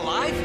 alive?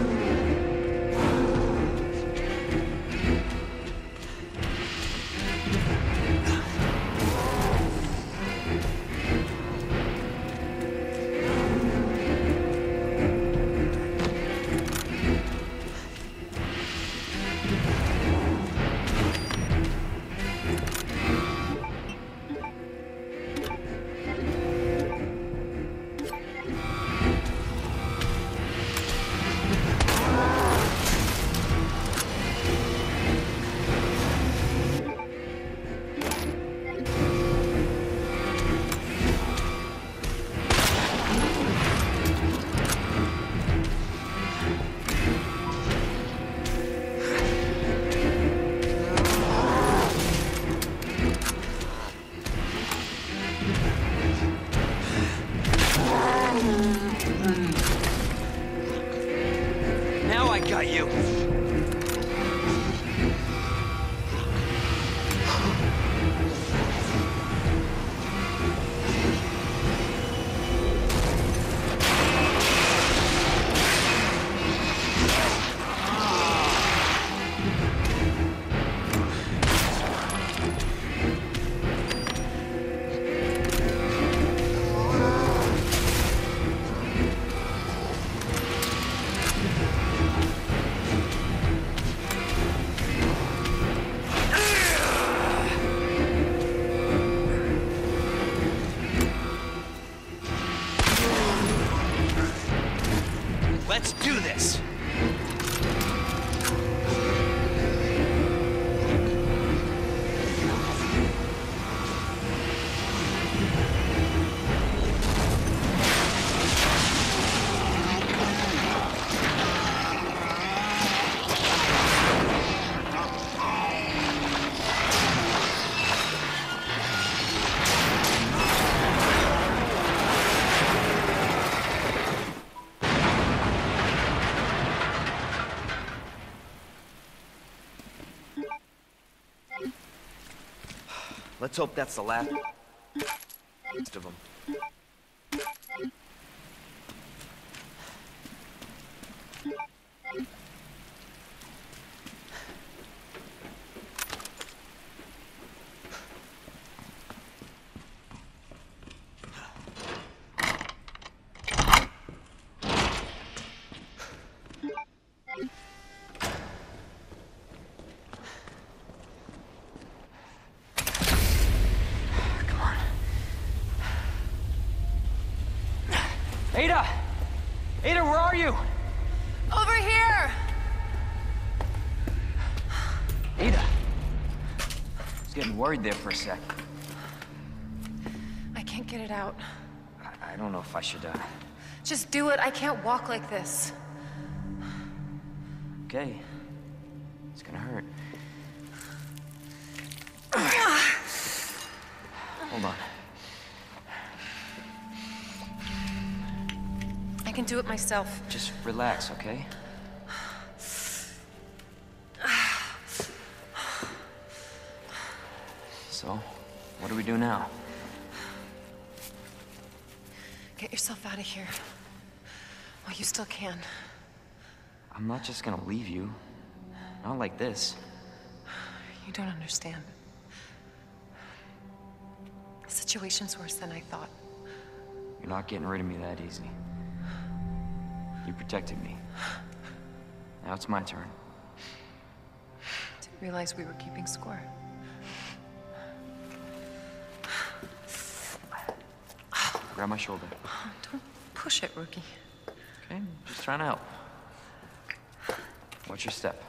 Now I got you. Let's do this! Let's hope that's the last of them. Ada! Ada, where are you? Over here! Ada! I was getting worried there for a sec. I can't get it out. I don't know if I should, Just do it. I can't walk like this. Okay. It's gonna hurt. Hold on. I can do it myself. Just relax, okay? So, what do we do now? Get yourself out of here. While you still can. I'm not just gonna leave you. Not like this. You don't understand. The situation's worse than I thought. You're not getting rid of me that easy. You protected me. Now it's my turn. Didn't realize we were keeping score. Grab my shoulder. Don't push it, rookie. Okay, I'm just trying to help. What's your step?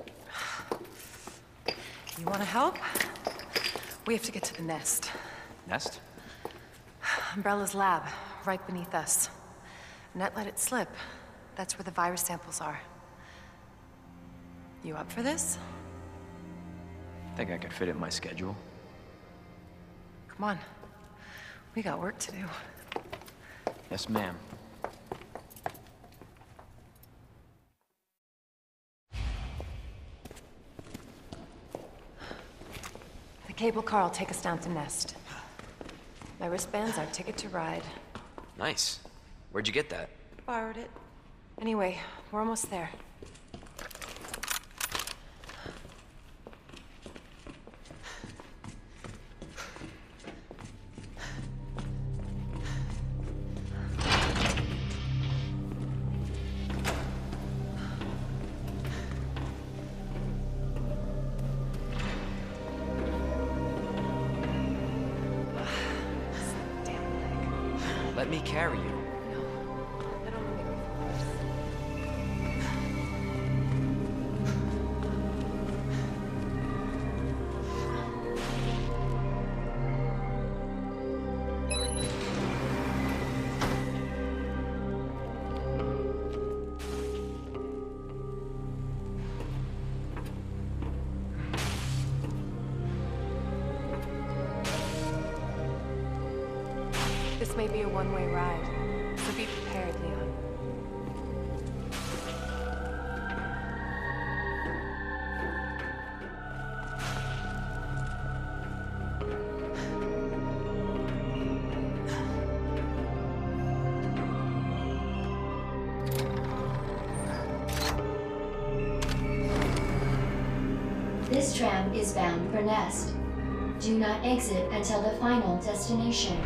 You want to help? We have to get to the nest. Nest? Umbrella's lab, right beneath us. Net let it slip. That's where the virus samples are. You up for this? Think I could fit it in my schedule. Come on. We got work to do. Yes, ma'am. The cable car will take us down to Nest. My wristband's our ticket to ride. Nice. Where'd you get that? Borrowed it. Anyway, we're almost there. Let me carry you. No, that only make me feel worse. This may be a one-way ride, so be prepared, Leon. This tram is bound for Nest. Do not exit until the final destination.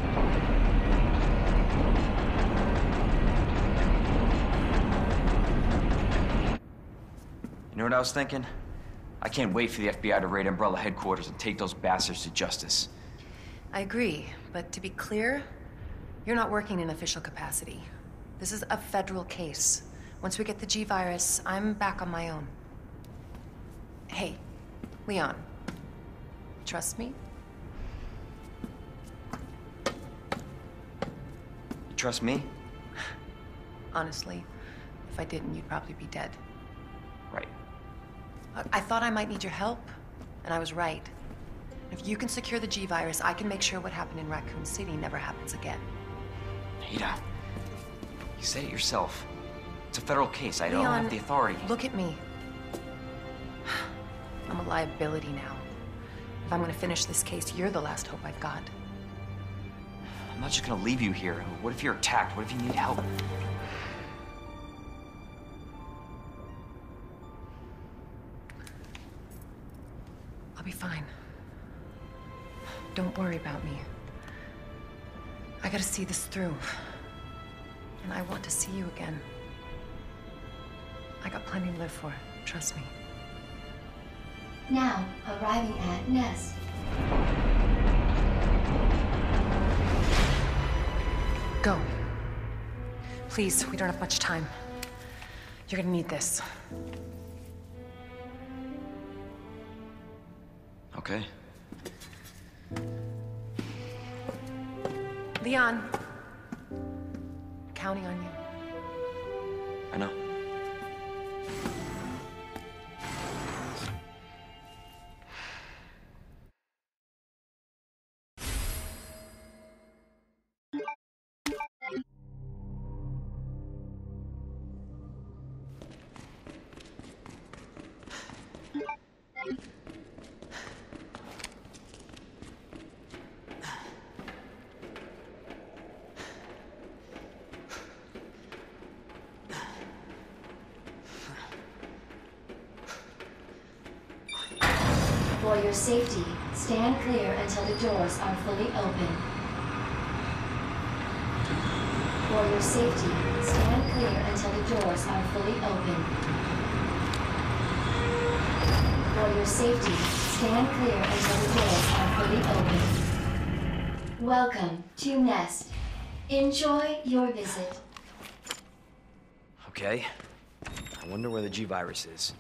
You know what I was thinking? I can't wait for the FBI to raid Umbrella headquarters and take those bastards to justice. I agree, but to be clear, you're not working in official capacity. This is a federal case. Once we get the G-Virus, I'm back on my own. Hey, Leon, trust me? You trust me? Honestly, if I didn't, you'd probably be dead. Right. I thought I might need your help, and I was right. If you can secure the G-Virus, I can make sure what happened in Raccoon City never happens again. Ada, you said it yourself. It's a federal case. I don't Leon, have the authority. Look at me. I'm a liability now. If I'm gonna finish this case, you're the last hope I've got. I'm not just gonna leave you here. What if you're attacked? What if you need help? I'll be fine. Don't worry about me. I gotta see this through. And I want to see you again. I got plenty to live for, trust me. Now arriving at Nest. Go. Please, we don't have much time. You're gonna need this. Okay. Leon. Counting on you. I know. For your safety, stand clear until the doors are fully open. For your safety, stand clear until the doors are fully open. For your safety, stand clear until the doors are fully open. Welcome to Nest. Enjoy your visit. Okay. I wonder where the G-Virus is.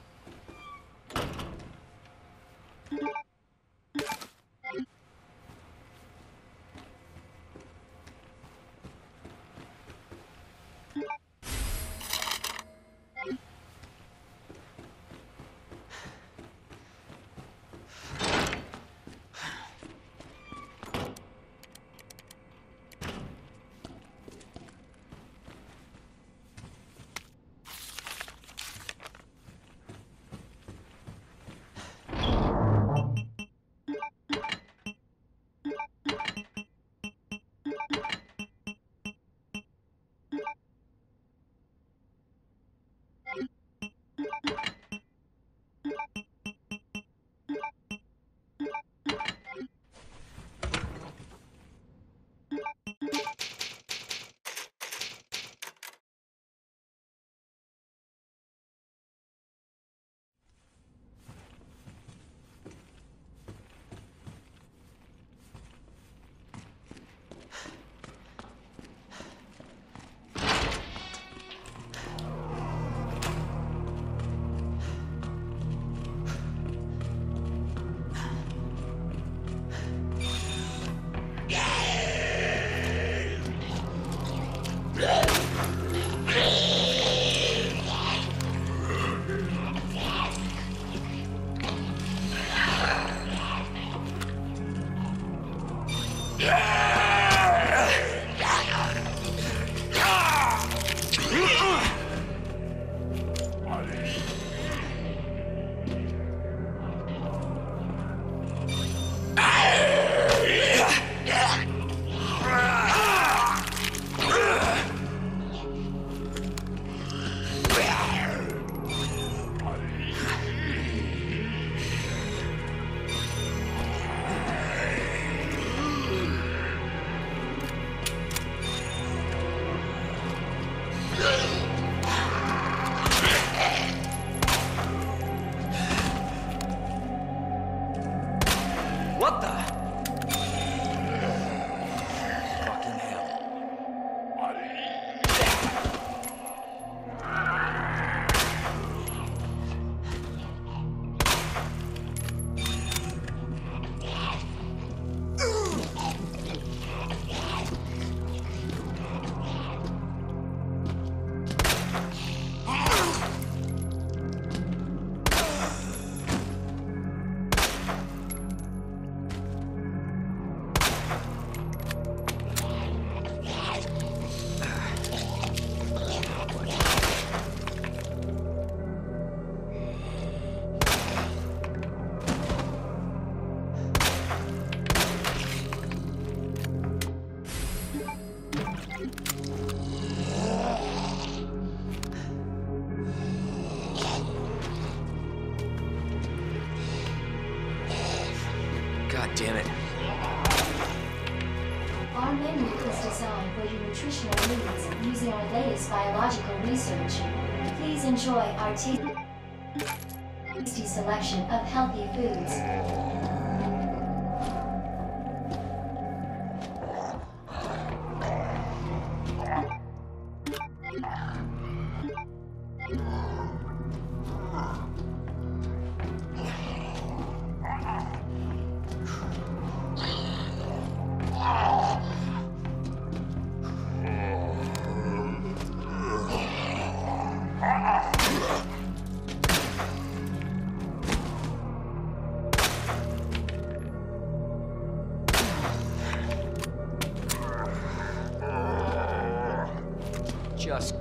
God damn it. Our menu is designed for your nutritional needs using our latest biological research. Please enjoy our tasty selection of healthy foods. Just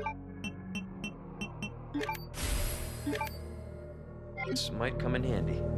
This might come in handy.